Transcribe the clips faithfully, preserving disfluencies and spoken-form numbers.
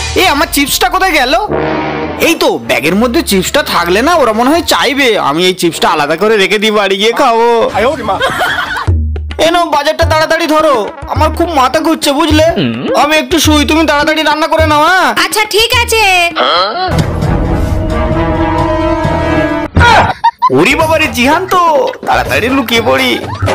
এ আমার চিপসটা কোথায় গেল? এই তো ব্যাগের মধ্যে চিপসটা থাকলে না ওরা মনে হয় চাইবে আমি এই চিপসটা আলাদা করে রেখে দিই, বাড়ি গিয়ে খাবো। এনো বাজারটা তাড়াতাড়ি ধরো, আমার খুব মাথা ঘুরছে বুঝলে। আমি একটু শুই, তুমি তাড়াতাড়ি রান্না করে নাও। হ্যাঁ আচ্ছা ঠিক আছে। ওরে বাবারে জিহান তো, তাড়াতাড়ি লুকিয়ে পড়ি।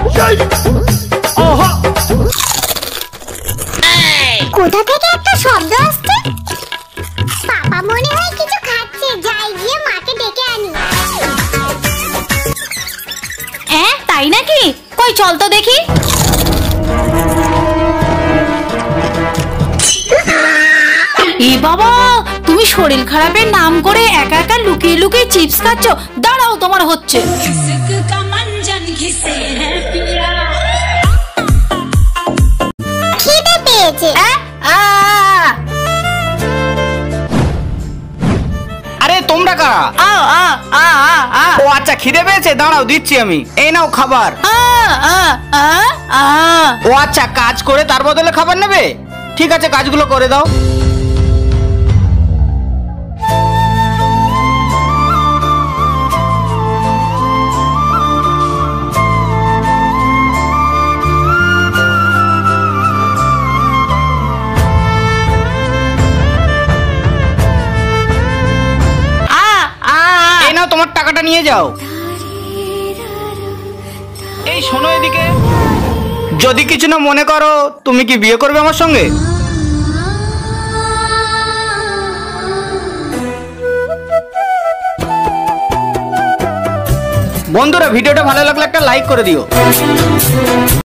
কোথা থেকে একটা শব্দ আসছে? পাপা মনে হয় কিছু খাচ্ছে, যাই গিয়ে মাকে ডেকে আনি। হ্যাঁ তাই নাকি? কই চল তো দেখি। এ বাবা, তুমি শরীর খারাপের নাম করে একা একা লুকিয়ে লুকিয়ে চিপস খাচ্ছ। দাঁড়াও তোমার হচ্ছে। খিদে পেয়েছে। আরে তোমরা কারা? আ আ আ আ ও আচ্ছা খিদে পেয়েছে, দাঁড়াও দিচ্ছি আমি। এই নাও খাবার। আ আ আ আ ও আচ্ছা কাজ করে তার বদলে খাবার নেবে? ঠিক আছে কাজগুলো করে দাও। তোমার টাকাটা নিয়ে যাও। এই শোনো এদিকে, যদি কিছু না মনে করো, তুমি কি বিয়ে করবে আমার সঙ্গে? বন্ধুরা ভিডিওটা ভালো লাগলে একটা লাইক করে দিও।